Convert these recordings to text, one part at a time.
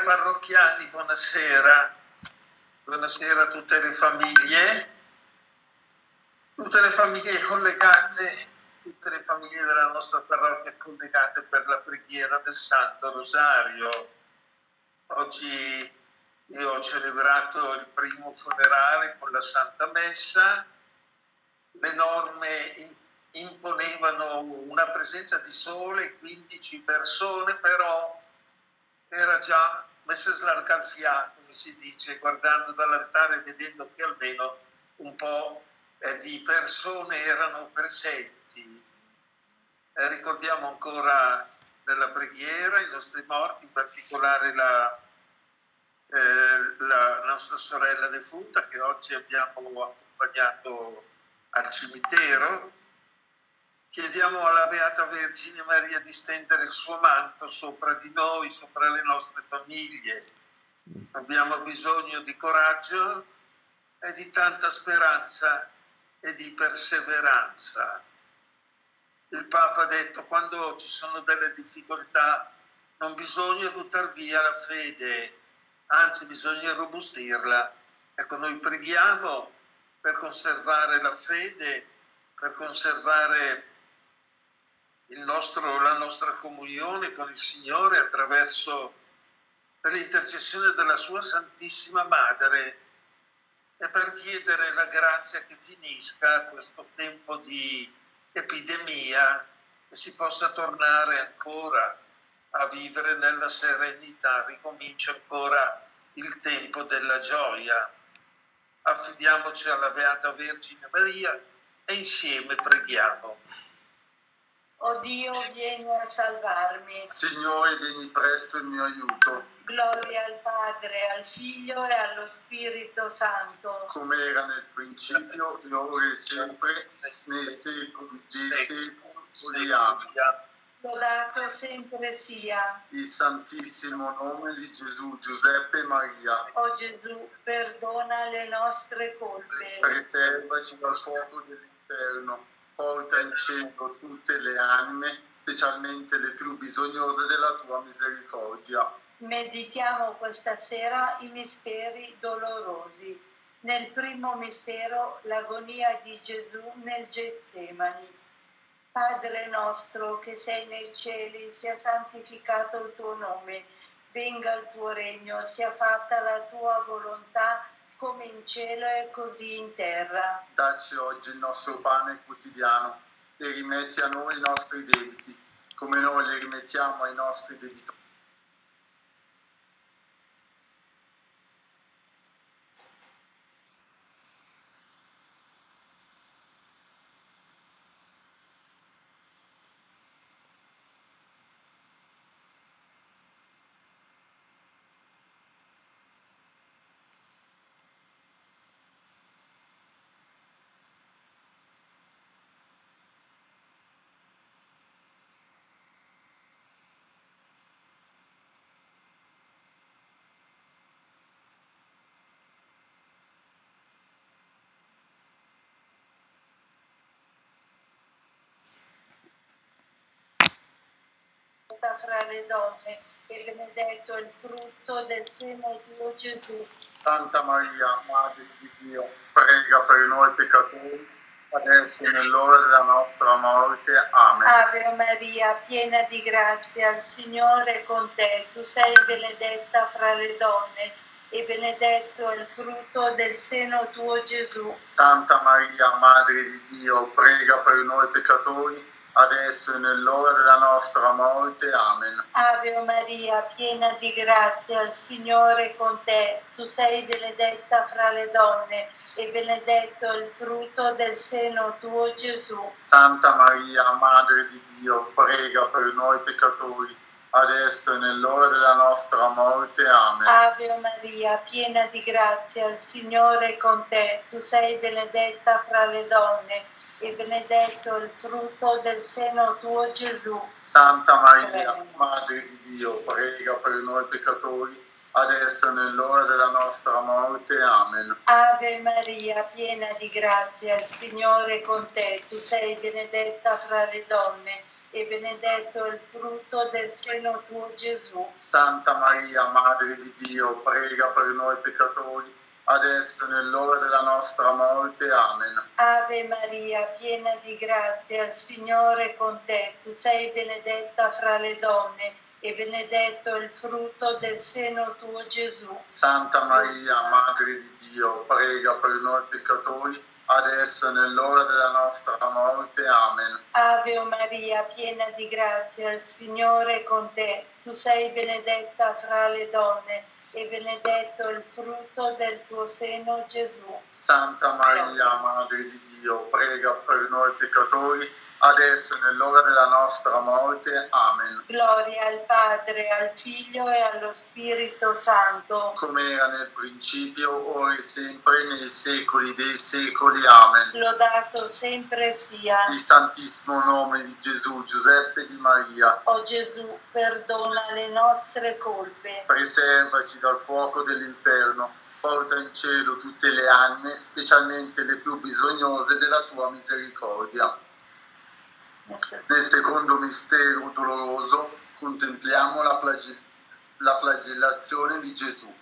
Cari parrocchiani, buonasera. Buonasera a tutte le famiglie collegate, tutte le famiglie della nostra parrocchia collegate per la preghiera del Santo Rosario. Oggi io ho celebrato il primo funerale con la Santa Messa. Le norme imponevano una presenza di sole 15 persone, però era già messa slarga al fiato, come si dice, guardando dall'altare e vedendo che almeno un po' di persone erano presenti. Ricordiamo ancora nella preghiera i nostri morti, in particolare la nostra sorella defunta che oggi abbiamo accompagnato al cimitero. Chiediamo alla Beata Vergine Maria di stendere il suo manto sopra di noi, sopra le nostre famiglie. Abbiamo bisogno di coraggio e di tanta speranza e di perseveranza. Il Papa ha detto: quando ci sono delle difficoltà non bisogna buttare via la fede, anzi bisogna robustirla. Ecco, noi preghiamo per conservare la fede, per conservare la nostra comunione con il Signore attraverso l'intercessione della sua Santissima Madre, e per chiedere la grazia che finisca questo tempo di epidemia e si possa tornare ancora a vivere nella serenità, ricomincia ancora il tempo della gioia. Affidiamoci alla Beata Vergine Maria e insieme preghiamo. O Dio, vieni a salvarmi. Signore, vieni presto in mio aiuto. Gloria al Padre, al Figlio e allo Spirito Santo. Come era nel principio, e ora e sempre, nei secoli dei secoli. Amen. Lodato sempre sia Il Santissimo nome di Gesù, Giuseppe e Maria. O Gesù, perdona le nostre colpe. Preservaci dal fuoco dell'inferno. Porta in cielo tutte le anime, specialmente le più bisognose della tua misericordia. Meditiamo questa sera i misteri dolorosi. Nel primo mistero, l'agonia di Gesù nel Getsemani. Padre nostro che sei nei cieli, sia santificato il tuo nome, venga il tuo regno, sia fatta la tua volontà come in cielo e così in terra. Dacci oggi il nostro pane quotidiano e rimetti a noi i nostri debiti, come noi li rimettiamo ai nostri debitori. Fra le donne, e benedetto il frutto del seno tuo, Gesù. Santa Maria, Madre di Dio, prega per noi peccatori, adesso e nell'ora della nostra morte. Amen. Ave Maria, piena di grazia, il Signore è con te. Tu sei benedetta fra le donne, e benedetto è il frutto del seno tuo, Gesù. Santa Maria, Madre di Dio, prega per noi peccatori, adesso e nell'ora della nostra morte. Amen. Ave Maria, piena di grazia, il Signore è con te. Tu sei benedetta fra le donne, e benedetto è il frutto del seno tuo, Gesù. Santa Maria, Madre di Dio, prega per noi peccatori, adesso e nell'ora della nostra morte. Amen. Ave Maria, piena di grazia, il Signore è con te. Tu sei benedetta fra le donne, e benedetto il frutto del seno tuo, Gesù. Santa Maria, Madre di Dio, prega per noi peccatori, adesso e nell'ora della nostra morte. Amen. Ave Maria, piena di grazia, il Signore è con te. Tu sei benedetta fra le donne, e benedetto il frutto del seno tuo, Gesù. Santa Maria, Madre di Dio, prega per noi peccatori, adesso e nell'ora della nostra morte. Amen. Ave Maria, piena di grazia, il Signore è con te. Tu sei benedetta fra le donne e benedetto il frutto del seno tuo, Gesù. Santa Maria, Madre di Dio, prega per noi peccatori, adesso e nell'ora della nostra morte. Amen. Ave Maria, piena di grazia, il Signore è con te. Tu sei benedetta fra le donne e benedetto il frutto del tuo seno, Gesù. Santa Maria, Madre di Dio, prega per noi peccatori, adesso e nell'ora della nostra morte. Amen. Gloria al Padre, al Figlio e allo Spirito Santo, come era nel principio, ora e sempre, nei secoli dei secoli. Amen. lodato sempre sia. Il Santissimo nome di Gesù, Giuseppe di Maria, O Gesù, perdona le nostre colpe, preservaci dal fuoco dell'inferno, porta in cielo tutte le anime, specialmente le più bisognose della tua misericordia. Nel secondo mistero doloroso contempliamo la flagellazione di Gesù.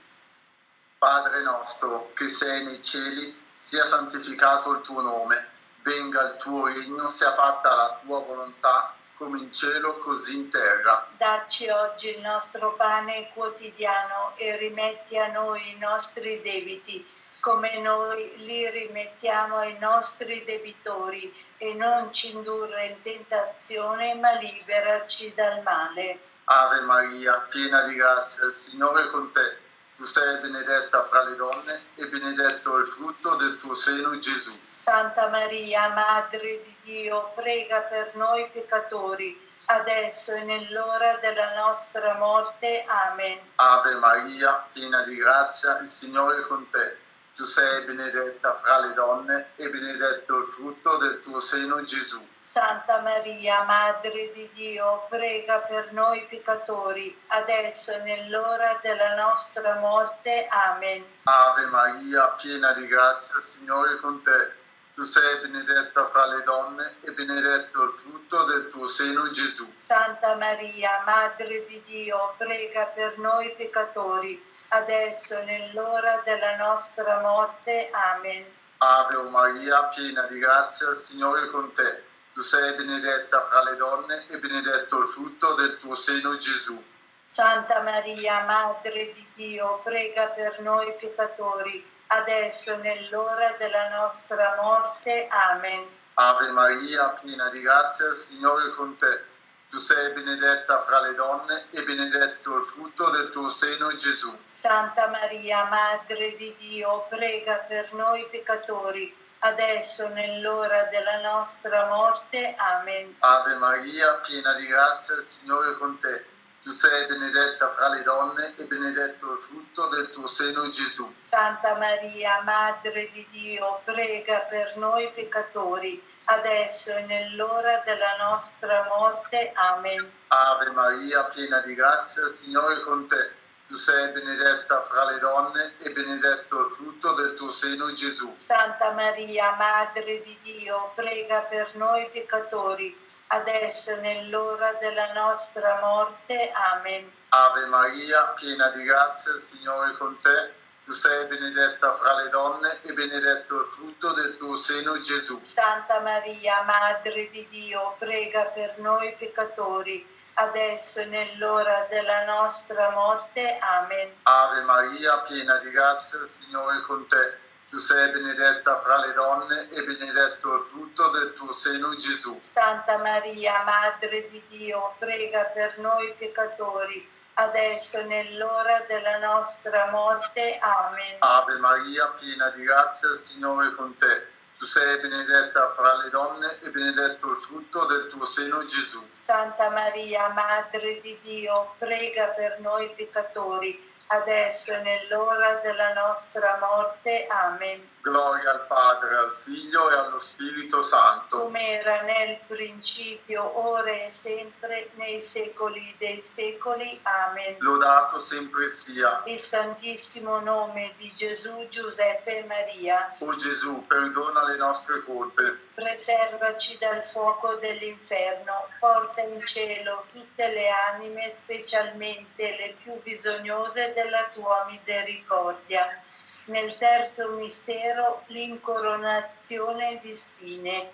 Padre nostro, che sei nei cieli, sia santificato il tuo nome, venga il tuo regno, sia fatta la tua volontà, come in cielo così in terra. Dacci oggi il nostro pane quotidiano e rimetti a noi i nostri debiti, come noi li rimettiamo ai nostri debitori, e non ci indurre in tentazione, ma liberaci dal male. Ave Maria, piena di grazia, il Signore è con te. Tu sei benedetta fra le donne e benedetto il frutto del tuo seno, Gesù. Santa Maria, Madre di Dio, prega per noi peccatori, adesso e nell'ora della nostra morte. Amen. Ave Maria, piena di grazia, il Signore è con te. Tu sei benedetta fra le donne e benedetto il frutto del tuo seno, Gesù. Santa Maria, Madre di Dio, prega per noi peccatori, adesso e nell'ora della nostra morte. Amen. Ave Maria, piena di grazia, il Signore è con te. Tu sei benedetta fra le donne e benedetto il frutto del tuo seno, Gesù. Santa Maria, Madre di Dio, prega per noi peccatori, adesso e nell'ora della nostra morte. Amen. Ave Maria, piena di grazia, il Signore è con te. Tu sei benedetta fra le donne e benedetto il frutto del tuo seno, Gesù. Santa Maria, Madre di Dio, prega per noi peccatori, adesso e nell'ora della nostra morte. Amen. Ave Maria, piena di grazia, il Signore è con te. Tu sei benedetta fra le donne e benedetto il frutto del tuo seno, Gesù. Santa Maria, Madre di Dio, prega per noi peccatori, adesso e nell'ora della nostra morte. Amen. Ave Maria, piena di grazia, il Signore è con te. Tu sei benedetta fra le donne e benedetto il frutto del tuo seno, Gesù. Santa Maria, Madre di Dio, prega per noi peccatori, adesso e nell'ora della nostra morte. Amen. Ave Maria, piena di grazia, il Signore è con te. Tu sei benedetta fra le donne e benedetto il frutto del tuo seno, Gesù. Santa Maria, Madre di Dio, prega per noi peccatori, adesso e nell'ora della nostra morte. Amen. Ave Maria, piena di grazia, il Signore è con te. Tu sei benedetta fra le donne e benedetto il frutto del tuo seno, Gesù. Santa Maria, Madre di Dio, prega per noi peccatori, adesso e nell'ora della nostra morte. Amen. Ave Maria, piena di grazia, il Signore è con te. Tu sei benedetta fra le donne e benedetto il frutto del tuo seno, Gesù. Santa Maria, Madre di Dio, prega per noi peccatori, adesso e nell'ora della nostra morte. Amen. Ave Maria, piena di grazia, il Signore è con te. Tu sei benedetta fra le donne e benedetto il frutto del tuo seno, Gesù. Santa Maria, Madre di Dio, prega per noi peccatori, adesso e nell'ora della nostra morte. Amen. Gloria al Padre, al Figlio e allo Spirito Santo. Come era nel principio, ora e sempre, nei secoli dei secoli. Amen. Lodato sempre sia. Il Santissimo nome di Gesù, Giuseppe e Maria, O Gesù, perdona le nostre colpe, preservaci dal fuoco dell'inferno, porta in cielo tutte le anime, specialmente le più bisognose della tua misericordia. Nel terzo mistero, l'incoronazione di spine.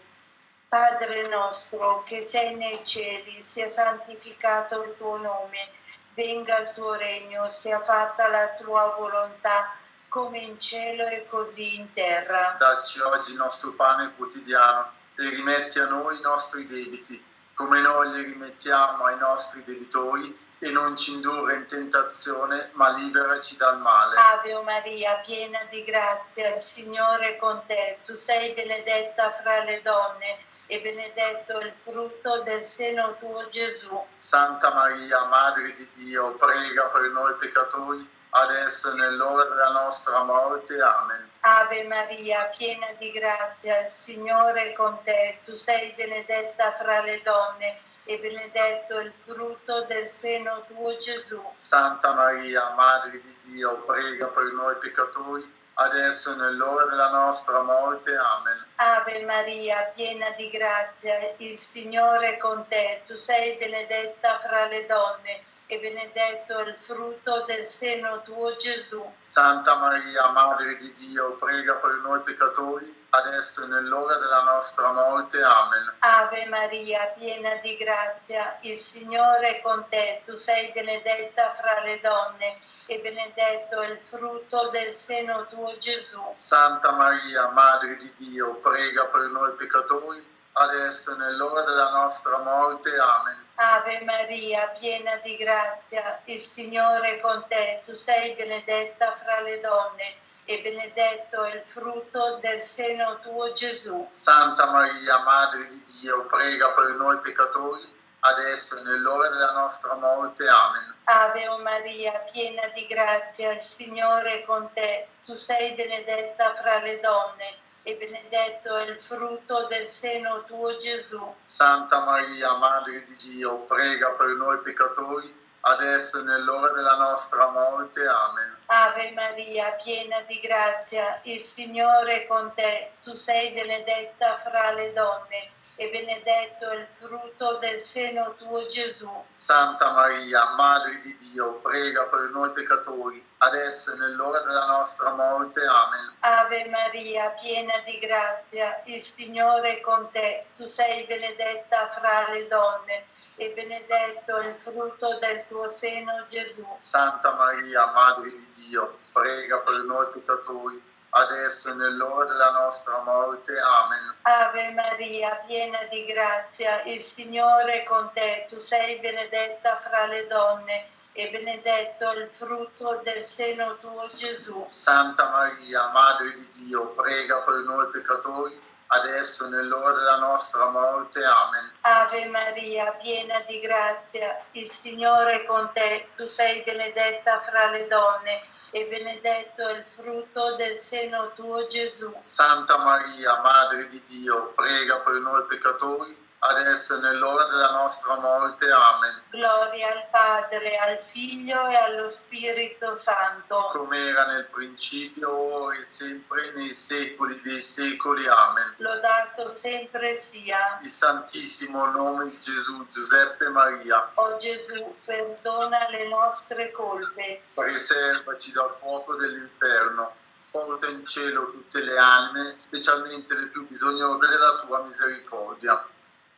Padre nostro che sei nei cieli, sia santificato il tuo nome, venga il tuo regno, sia fatta la tua volontà, come in cielo e così in terra. Dacci oggi il nostro pane quotidiano e rimetti a noi i nostri debiti, come noi li rimettiamo ai nostri debitori, e non ci indurre in tentazione, ma liberaci dal male. Ave Maria, piena di grazia, il Signore è con te. Tu sei benedetta fra le donne e benedetto il frutto del seno tuo, Gesù. Santa Maria, Madre di Dio, prega per noi peccatori, adesso e nell'ora della nostra morte. Amen. Ave Maria, piena di grazia, il Signore è con te. Tu sei benedetta fra le donne e benedetto il frutto del seno tuo, Gesù. Santa Maria, Madre di Dio, prega per noi peccatori, adesso e nell'ora della nostra morte. Amen. Ave Maria, piena di grazia, il Signore è con te. Tu sei benedetta fra le donne e benedetto il frutto del seno tuo, Gesù. Santa Maria, Madre di Dio, prega per noi peccatori, adesso e nell'ora della nostra morte. Amen. Ave Maria, piena di grazia, il Signore è con te. Tu sei benedetta fra le donne e benedetto il frutto del seno tuo, Gesù. Santa Maria, Madre di Dio, prega per noi peccatori, adesso e nell'ora della nostra morte. Amen. Ave Maria, piena di grazia, il Signore è con te. Tu sei benedetta fra le donne e benedetto il frutto del seno tuo, Gesù. Santa Maria, Madre di Dio, prega per noi peccatori, adesso e nell'ora della nostra morte. Amen. Ave Maria, piena di grazia, il Signore è con te. Tu sei benedetta fra le donne e benedetto è il frutto del seno tuo, Gesù. Santa Maria, Madre di Dio, prega per noi peccatori, adesso e nell'ora della nostra morte. Amen. Ave Maria, piena di grazia, il Signore è con te. Tu sei benedetta fra le donne e benedetto è il frutto del seno tuo, Gesù. Santa Maria, Madre di Dio, prega per noi peccatori, adesso e nell'ora della nostra morte. Amen. Ave Maria, piena di grazia, il Signore è con te. Tu sei benedetta fra le donne e benedetto è il frutto del tuo seno, Gesù. Santa Maria, Madre di Dio, prega per noi peccatori, adesso e nell'ora della nostra morte. Amen. Ave Maria, piena di grazia, il Signore è con te. Tu sei benedetta fra le donne e benedetto il frutto del seno tuo, Gesù. Santa Maria, Madre di Dio, prega per noi peccatori, adesso e nell'ora della nostra morte. Amen. Ave Maria, piena di grazia, il Signore è con te. Tu sei benedetta fra le donne e benedetto il frutto del seno tuo, Gesù. Santa Maria, Madre di Dio, prega per noi peccatori, adesso e nell'ora della nostra morte. Amen. Gloria al Padre, al Figlio e allo Spirito Santo. Come era nel principio, ora e sempre, nei secoli dei secoli. Amen. Lodato sempre sia. Il Santissimo nome di Gesù, Giuseppe e Maria. O Gesù, perdona le nostre colpe. Preservaci dal fuoco dell'inferno. Porta in cielo tutte le anime, specialmente le più bisognose della tua misericordia.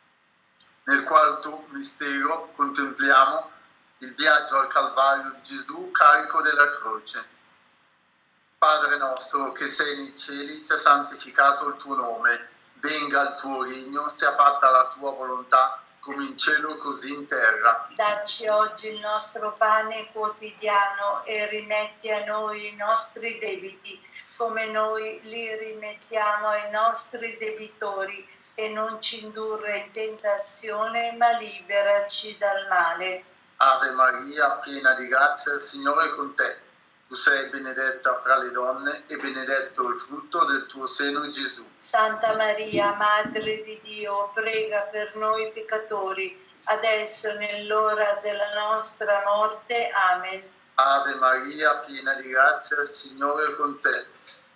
Nel quarto mistero contempliamo il viaggio al Calvario di Gesù carico della croce. Padre nostro che sei nei cieli, sia santificato il tuo nome, venga il tuo regno, sia fatta la tua volontà, come in cielo così in terra. Dacci oggi il nostro pane quotidiano e rimetti a noi i nostri debiti, come noi li rimettiamo ai nostri debitori, e non ci indurre in tentazione, ma liberaci dal male. Ave Maria, piena di grazia, il Signore è con te. Tu sei benedetta fra le donne e benedetto il frutto del tuo seno, Gesù. Santa Maria, Madre di Dio, prega per noi peccatori, adesso e nell'ora della nostra morte. Amen. Ave Maria, piena di grazia, il Signore è con te.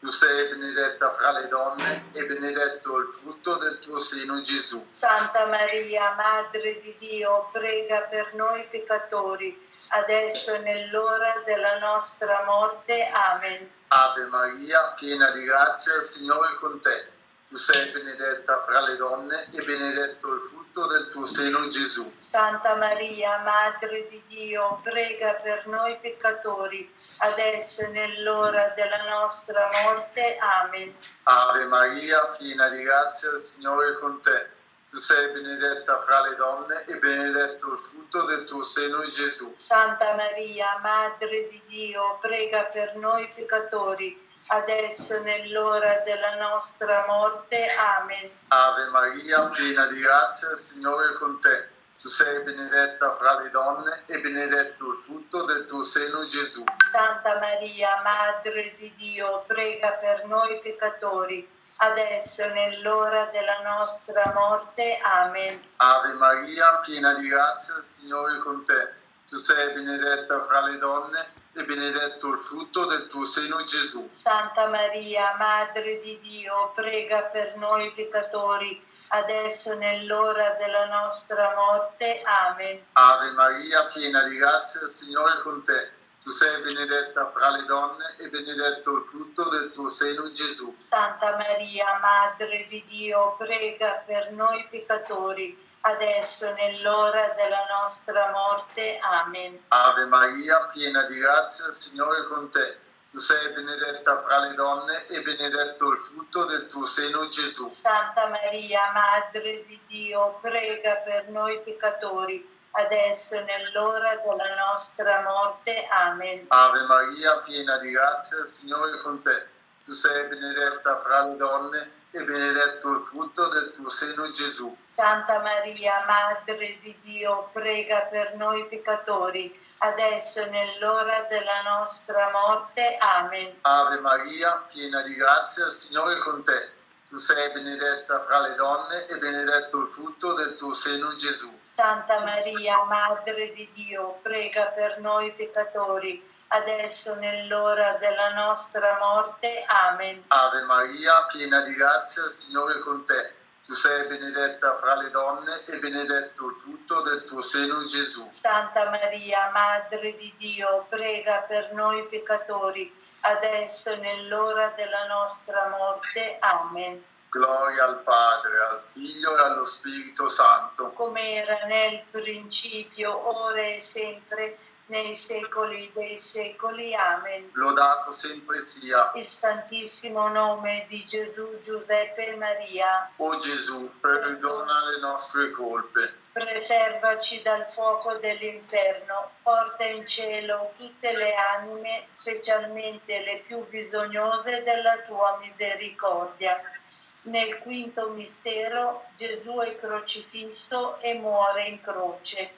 Tu sei benedetta fra le donne e benedetto il frutto del tuo seno, Gesù. Santa Maria, Madre di Dio, prega per noi peccatori, adesso e nell'ora della nostra morte. Amen. Ave Maria, piena di grazia, il Signore è con te. Tu sei benedetta fra le donne e benedetto il frutto del tuo seno, Gesù. Santa Maria, Madre di Dio, prega per noi peccatori, adesso e nell'ora della nostra morte. Amen. Ave Maria, piena di grazia, il Signore è con te. Tu sei benedetta fra le donne e benedetto il frutto del tuo seno, Gesù. Santa Maria, Madre di Dio, prega per noi peccatori, adesso e nell'ora della nostra morte. Amen. Ave Maria, piena di grazia, il Signore è con te. Tu sei benedetta fra le donne e benedetto il frutto del tuo seno, Gesù. Santa Maria, Madre di Dio, prega per noi peccatori, adesso e nell'ora della nostra morte. Amen. Ave Maria, piena di grazia, il Signore è con te. Tu sei benedetta fra le donne e benedetto il frutto del tuo seno, Gesù. Santa Maria, Madre di Dio, prega per noi peccatori, adesso e nell'ora della nostra morte. Amen. Ave Maria, piena di grazia, il Signore è con te. Tu sei benedetta fra le donne e benedetto il frutto del tuo seno, Gesù. Santa Maria, Madre di Dio, prega per noi peccatori, adesso e nell'ora della nostra morte. Amen. Ave Maria, piena di grazia, il Signore è con te. Tu sei benedetta fra le donne e benedetto il frutto del tuo seno, Gesù. Santa Maria, Madre di Dio, prega per noi peccatori, adesso e nell'ora della nostra morte. Amen. Ave Maria, piena di grazia, il Signore è con te. Tu sei benedetta fra le donne e benedetto il frutto del tuo seno, Gesù. Santa Maria, Madre di Dio, prega per noi peccatori, adesso e nell'ora della nostra morte. Amen. Ave Maria, piena di grazia, il Signore è con te. Tu sei benedetta fra le donne e benedetto il frutto del tuo seno, Gesù. Santa Maria, Madre di Dio, prega per noi peccatori, adesso e nell'ora della nostra morte. Amen. Ave Maria, piena di grazia, il Signore è con te. Tu sei benedetta fra le donne e benedetto il frutto del tuo seno, Gesù. Santa Maria, Madre di Dio, prega per noi peccatori, adesso e nell'ora della nostra morte. Amen. Gloria al Padre, al Figlio e allo Spirito Santo. Come era nel principio, ora e sempre, nei secoli dei secoli. Amen. Lodato sempre sia Il Santissimo nome di Gesù, Giuseppe e Maria. O Gesù, perdona le nostre colpe, Preservaci dal fuoco dell'inferno, porta in cielo tutte le anime, specialmente le più bisognose della tua misericordia. Nel quinto mistero Gesù è crocifisso e muore in croce.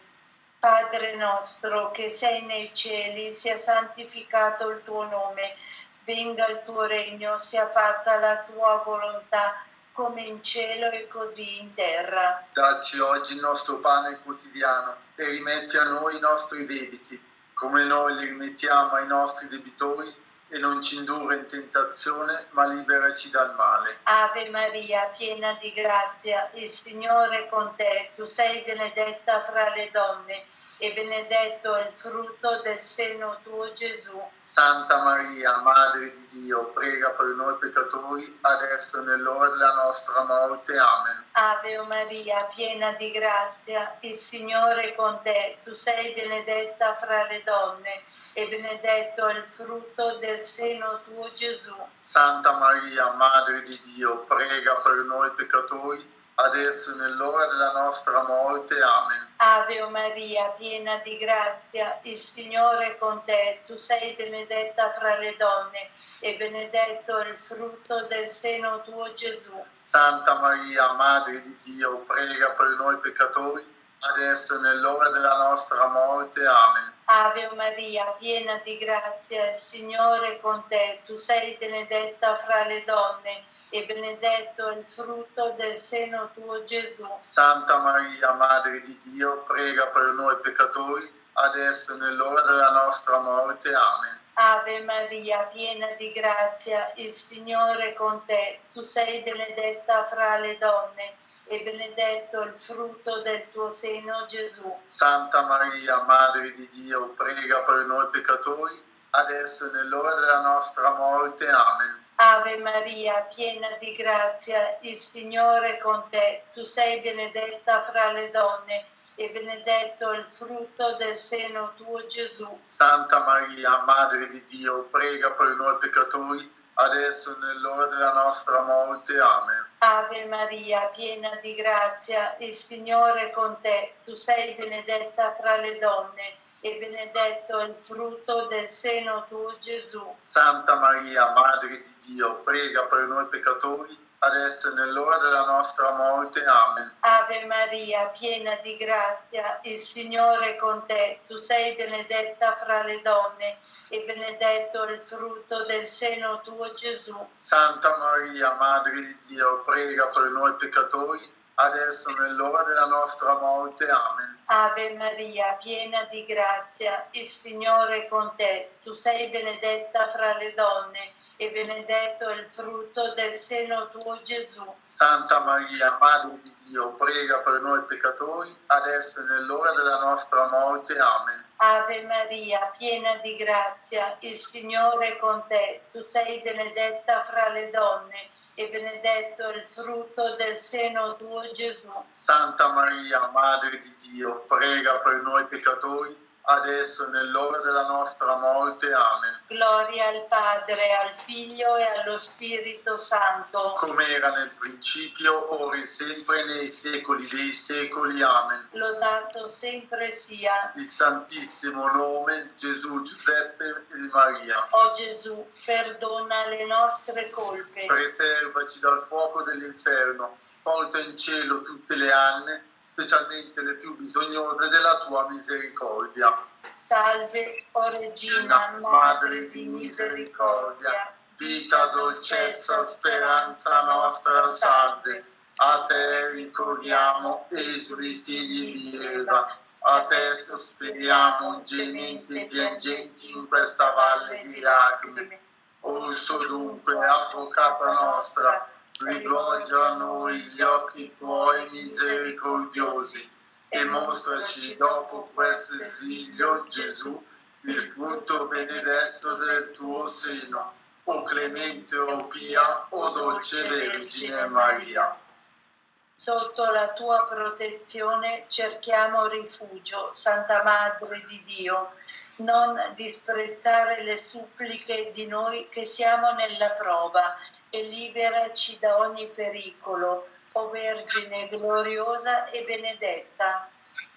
Padre nostro che sei nei cieli, sia santificato il tuo nome, venga il tuo regno, sia fatta la tua volontà, come in cielo e così in terra. dacci oggi il nostro pane quotidiano e rimetti a noi i nostri debiti, come noi li rimettiamo ai nostri debitori, e non ci indurre in tentazione, ma liberaci dal male. Ave Maria, piena di grazia, il Signore è con te, tu sei benedetta fra le donne, e benedetto è il frutto del seno tuo, Gesù. Santa Maria, Madre di Dio, prega per noi peccatori, adesso e nell'ora della nostra morte. Amen. Ave Maria, piena di grazia, il Signore è con te, tu sei benedetta fra le donne, e benedetto è il frutto del seno tuo, Gesù. Santa Maria, Madre di Dio, prega per noi peccatori, adesso e nell'ora della nostra morte. Amen. Ave Maria, piena di grazia, il Signore è con te, tu sei benedetta fra le donne, e benedetto è il frutto del seno tuo, Gesù. Santa Maria, Madre di Dio, prega per noi peccatori, adesso e nell'ora della nostra morte. Amen. Ave Maria, piena di grazia, il Signore è con te, tu sei benedetta fra le donne, e benedetto è il frutto del seno tuo, Gesù. Santa Maria, Madre di Dio, prega per noi peccatori, adesso e nell'ora della nostra morte. Amen. Ave Maria, piena di grazia, il Signore è con te. Tu sei benedetta fra le donne e benedetto il frutto del tuo seno, Gesù. Santa Maria, Madre di Dio, prega per noi peccatori, adesso e nell'ora della nostra morte. Amen. Ave Maria, piena di grazia, il Signore è con te. Tu sei benedetta fra le donne e benedetto il frutto del seno tuo, Gesù. Santa Maria, Madre di Dio, prega per noi peccatori, adesso e nell'ora della nostra morte. Amen. Ave Maria, piena di grazia, il Signore è con te. Tu sei benedetta fra le donne e benedetto il frutto del seno tuo, Gesù. Santa Maria, Madre di Dio, prega per noi peccatori, adesso e nell'ora della nostra morte. Amen. Ave Maria, piena di grazia, il Signore è con te. Tu sei benedetta fra le donne e benedetto il frutto del seno tuo, Gesù. Santa Maria, Madre di Dio, prega per noi peccatori, adesso e nell'ora della nostra morte. Amen. Ave Maria, piena di grazia, il Signore è con te. Tu sei benedetta fra le donne e benedetto il frutto del seno tuo, Gesù. Santa Maria, Madre di Dio, prega per noi peccatori, adesso e nell'ora della nostra morte. Amen. Ave Maria, piena di grazia, il Signore è con te. Tu sei benedetta fra le donne e benedetto il frutto del seno tuo, Gesù. Santa Maria, Madre di Dio, prega per noi peccatori, adesso e nell'ora della nostra morte. Amen. Gloria al Padre, al Figlio e allo Spirito Santo. Come era nel principio, ora e sempre, nei secoli dei secoli. Amen. Lodato sempre sia Il Santissimo Nome di Gesù, Giuseppe e di Maria. O Gesù, perdona le nostre colpe. Preservaci dal fuoco dell'inferno, porta in cielo tutte le anime, specialmente le più bisognose della tua misericordia. Salve, o Regina, Madre di misericordia, vita, dolcezza, speranza nostra, salve. A te ricorriamo, esuli figli di Eva, a te sospiriamo, gementi e piangenti in questa valle di lacrime. Orso dunque, avvocata nostra, rivolgi a noi gli occhi tuoi misericordiosi e mostraci dopo questo esilio, Gesù, il frutto benedetto del tuo seno, o clemente, o pia, o dolce Vergine Maria. Sotto la tua protezione cerchiamo rifugio, Santa Madre di Dio. Non disprezzare le suppliche di noi che siamo nella prova e liberaci da ogni pericolo, o Vergine gloriosa e benedetta.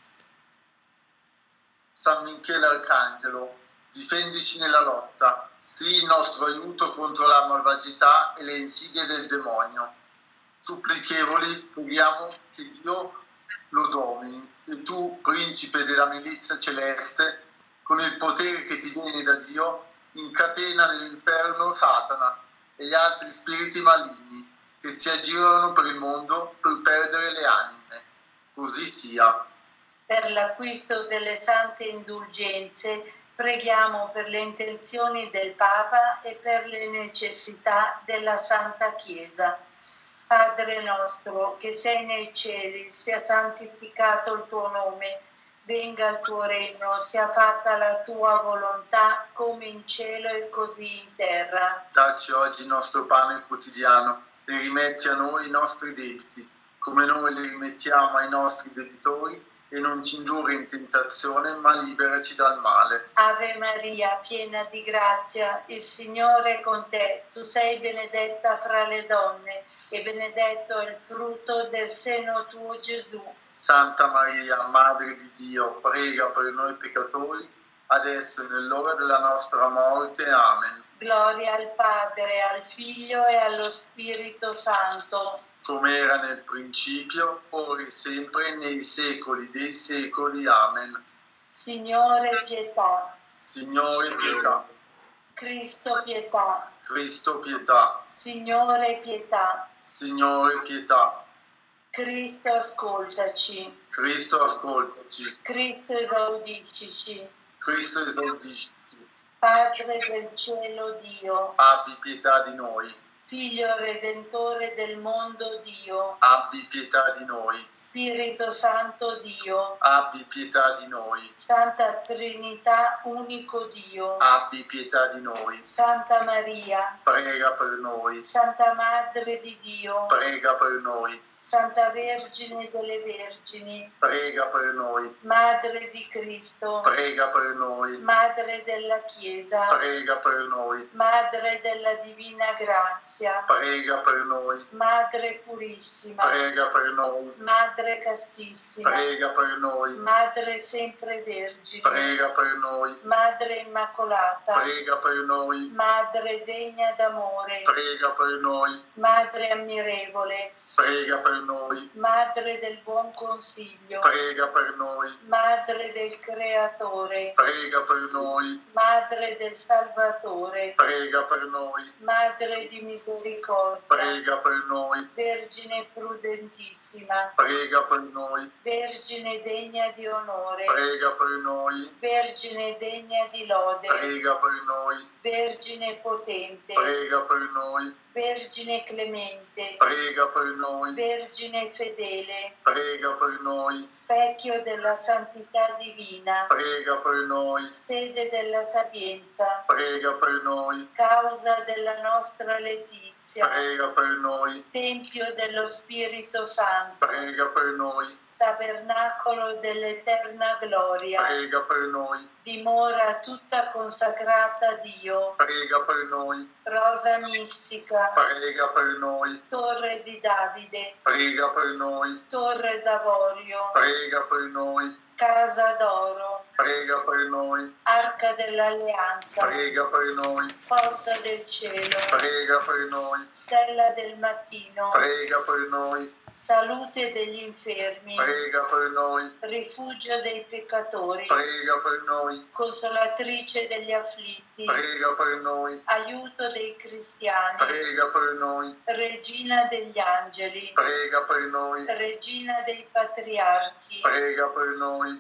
San Michele Arcangelo, difendici nella lotta, sii il nostro aiuto contro la malvagità e le insidie del demonio. Supplichevoli, preghiamo che Dio lo domini, e tu, principe della milizia celeste, con il potere che ti viene da Dio, incatena nell'inferno Satana e gli altri spiriti maligni che si aggirano per il mondo per perdere le anime. Così sia. Per l'acquisto delle sante indulgenze, preghiamo per le intenzioni del Papa e per le necessità della Santa Chiesa. Padre nostro, che sei nei cieli, sia santificato il tuo nome, venga il tuo regno, sia fatta la tua volontà, come in cielo e così in terra. Dacci oggi il nostro pane quotidiano e rimetti a noi i nostri debiti, come noi li rimettiamo ai nostri debitori, e non ci indurre in tentazione, ma liberaci dal male. Ave Maria, piena di grazia, il Signore è con te. Tu sei benedetta fra le donne e benedetto il frutto del seno tuo, Gesù. Santa Maria, Madre di Dio, prega per noi peccatori, adesso e nell'ora della nostra morte. Amen. Gloria al Padre, al Figlio e allo Spirito Santo. Come era nel principio, ora e sempre, nei secoli dei secoli. Amen. Signore, pietà. Signore, pietà. Cristo, pietà. Cristo, pietà. Signore, pietà. Signore, pietà. Cristo, ascoltaci. Cristo, ascoltaci. Cristo, esaudiscici. Cristo, esaudisci. Padre del cielo Dio, abbi pietà di noi. Figlio Redentore del mondo Dio, Abbi pietà di noi. Spirito Santo Dio, Abbi pietà di noi. Santa Trinità unico Dio, Abbi pietà di noi. Santa Maria, Prega per noi. Santa Madre di Dio, Prega per noi. Santa Vergine delle Vergini, Prega per noi. Madre di Cristo, Prega per noi. Madre della Chiesa, Prega per noi. Madre della Divina Grazia, Prega per noi. Madre purissima, Prega per noi. Madre castissima, Prega per noi. Madre sempre vergine, Prega per noi. Madre immacolata, Prega per noi. Madre degna d'amore, Prega per noi. Madre ammirevole, Prega per noi. Madre del buon consiglio, Prega per noi. Madre del Creatore, Prega per noi. Madre del Salvatore, Prega per noi. Madre di misericordia, Prega per noi. Vergine prudentissima, Prega per noi. Vergine degna di onore, Prega per noi. Vergine degna di lode, Prega per noi. Vergine potente, Prega per noi. Vergine clemente, Prega per noi. Vergine fedele, Prega per noi. specchio della santità divina, Prega per noi. sede della sapienza, Prega per noi. causa della nostra letizia, Prega per noi. tempio dello Spirito Santo, Prega per noi. tabernacolo dell'eterna gloria, Prega per noi. dimora tutta consacrata a Dio, Prega per noi. rosa mistica, Prega per noi. torre di Davide, Prega per noi. torre d'avorio, Prega per noi. casa d'oro, Prega per noi. arca dell'alleanza, Prega per noi. porta del cielo, Prega per noi. stella del mattino, Prega per noi. salute degli infermi, Prega per noi. rifugio dei peccatori, Prega per noi. consolatrice degli afflitti, Prega per noi. aiuto dei cristiani, Prega per noi. regina degli angeli, Prega per noi. regina dei patriarchi, Prega per noi.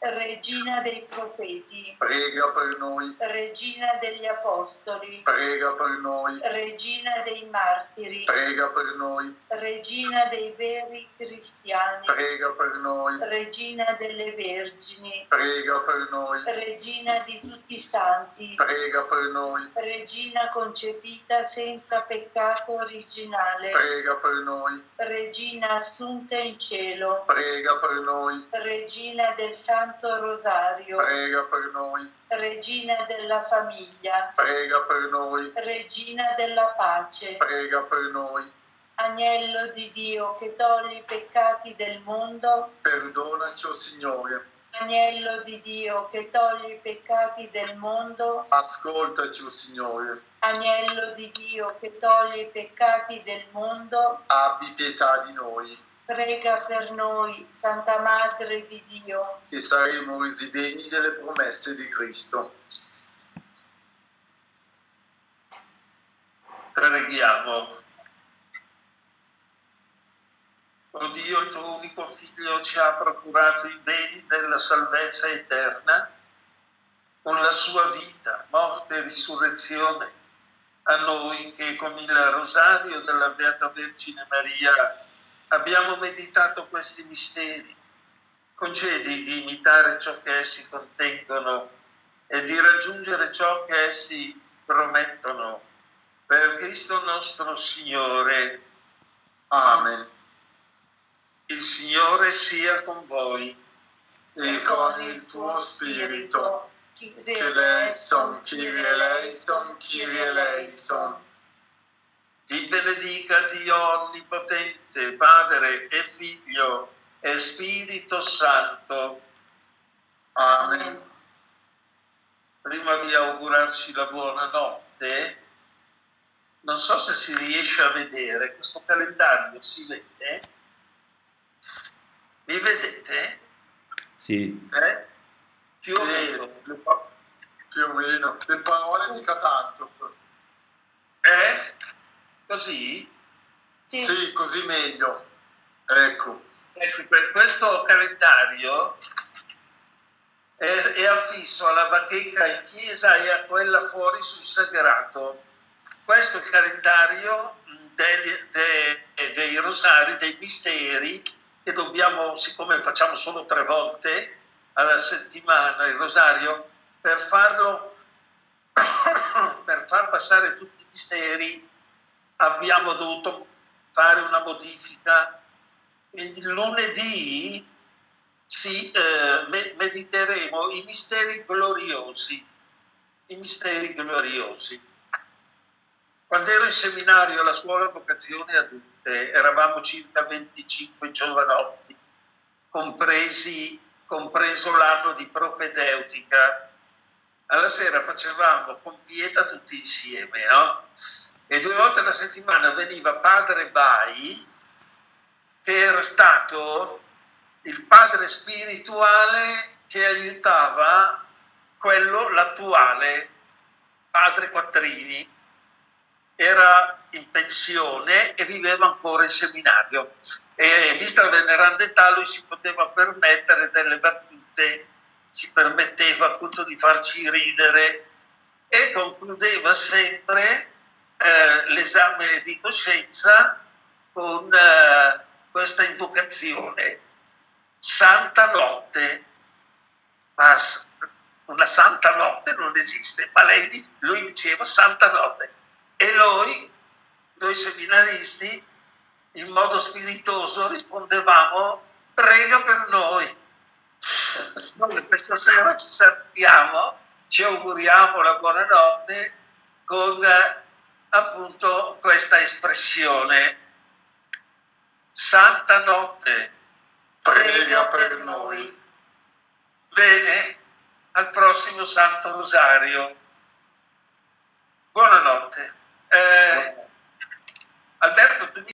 regina dei profeti, Prega per noi. regina degli apostoli, Prega per noi. regina dei martiri, Prega per noi. regina dei veri cristiani, Prega per noi. regina delle vergini, Prega per noi. regina di tutti i santi, Prega per noi. regina concepita senza peccato originale, Prega per noi. regina assunta in cielo, Prega per noi. regina del Santo Rosario, Prega per noi. regina della famiglia, Prega per noi. regina della pace, Prega per noi. agnello di Dio che toglie i peccati del mondo, Perdonaci, o Signore. agnello di Dio che toglie i peccati del mondo, Ascoltaci, o Signore. agnello di Dio che toglie i peccati del mondo, Abbi pietà di noi, prega per noi, Santa Madre di Dio, che saremo resi degni delle promesse di Cristo. Preghiamo. O Dio, il tuo unico Figlio ci ha procurato i beni della salvezza eterna con la sua vita, morte e risurrezione. A noi che con il rosario della Beata Vergine Maria abbiamo meditato questi misteri, concedi di imitare ciò che essi contengono e di raggiungere ciò che essi promettono. Per Cristo nostro Signore. Amen. Il Signore sia con voi. E con il tuo spirito. Kyrie eleison, Kyrie eleison, Kyrie eleison. Ti benedica Dio Onnipotente, Padre e Figlio e Spirito Santo. Amen. Prima di augurarci la buonanotte, non so se si riesce a vedere, questo calendario si vede? Mi vedete? Sì. Più o meno. Più o meno. Le parole mica tanto. Così? Sì, così meglio. Ecco. Ecco, per questo calendario è affisso alla bacheca in chiesa e a quella fuori sul sagrato. Questo è il calendario dei rosari, dei misteri che dobbiamo, siccome facciamo solo 3 volte alla settimana il rosario, per farlo, per far passare tutti i misteri abbiamo dovuto fare una modifica. Quindi lunedì mediteremo i misteri gloriosi. I misteri gloriosi. Quando ero in seminario alla scuola vocazioni adulte, eravamo circa 25 giovanotti, compreso l'anno di propedeutica. Alla sera facevamo compieta tutti insieme, no? E 2 volte alla settimana veniva padre Bai, che era stato il padre spirituale che aiutava l'attuale padre Quattrini. Era in pensione e viveva ancora in seminario, e vista la veneranda età lui si poteva permettere delle battute, si permetteva appunto di farci ridere, e concludeva sempre l'esame di coscienza con questa invocazione: Santa Notte. Ma una Santa Notte non esiste, ma lui diceva Santa Notte. E noi seminaristi, in modo spiritoso, rispondevamo: prega per noi. Noi questa sera ci salutiamo, ci auguriamo la buonanotte con appunto questa espressione: Santa Notte, prega per noi. Bene, al prossimo Santo Rosario. Buonanotte. Alberto, tu